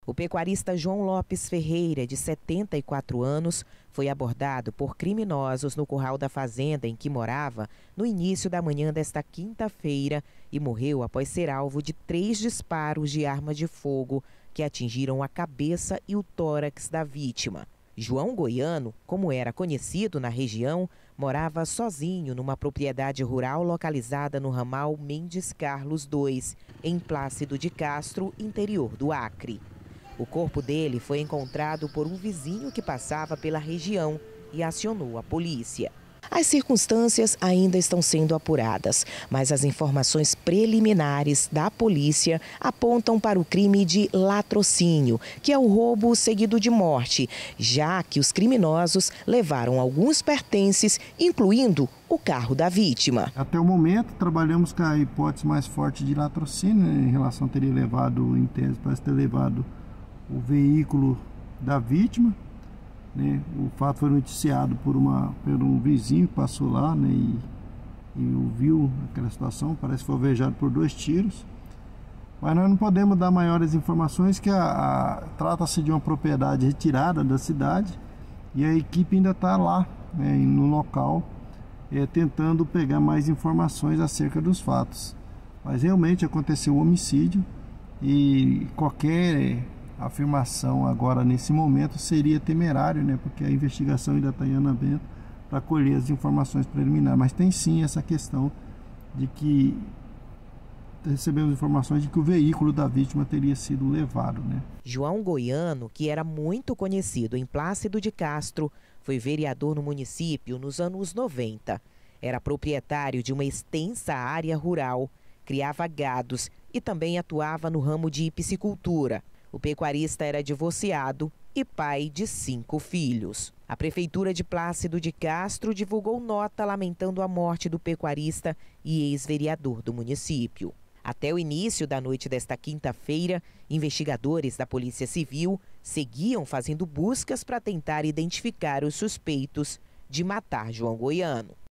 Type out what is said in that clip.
O pecuarista João Lopes Ferreira, de 74 anos, foi abordado por criminosos no curral da fazenda em que morava no início da manhã desta quinta-feira e morreu após ser alvo de 3 disparos de arma de fogo que atingiram a cabeça e o tórax da vítima. João Goiano, como era conhecido na região, morava sozinho numa propriedade rural localizada no ramal Mendes Carlos II, em Plácido de Castro, interior do Acre. O corpo dele foi encontrado por um vizinho que passava pela região e acionou a polícia. As circunstâncias ainda estão sendo apuradas, mas as informações preliminares da polícia apontam para o crime de latrocínio, que é o roubo seguido de morte, já que os criminosos levaram alguns pertences, incluindo o carro da vítima. Até o momento, trabalhamos com a hipótese mais forte de latrocínio, em relação a teria levado, em tese, parece ter levado o veículo da vítima. Né? O fato foi noticiado por um vizinho que passou lá, né? e viu aquela situação, parece que foi alvejado por 2 tiros. Mas nós não podemos dar maiores informações, que trata-se de uma propriedade retirada da cidade e a equipe ainda está lá, né? no local, tentando pegar mais informações acerca dos fatos. Mas realmente aconteceu o homicídio e qualquer afirmação agora nesse momento seria temerário, né? Porque a investigação ainda está em andamento para colher as informações preliminares. Mas tem sim essa questão de que recebemos informações de que o veículo da vítima teria sido levado, né? João Goiano, que era muito conhecido em Plácido de Castro, foi vereador no município nos anos 90. Era proprietário de uma extensa área rural, criava gados e também atuava no ramo de piscicultura. O pecuarista era divorciado e pai de 5 filhos. A Prefeitura de Plácido de Castro divulgou nota lamentando a morte do pecuarista e ex-vereador do município. Até o início da noite desta quinta-feira, investigadores da Polícia Civil seguiam fazendo buscas para tentar identificar os suspeitos de matar João Goiano.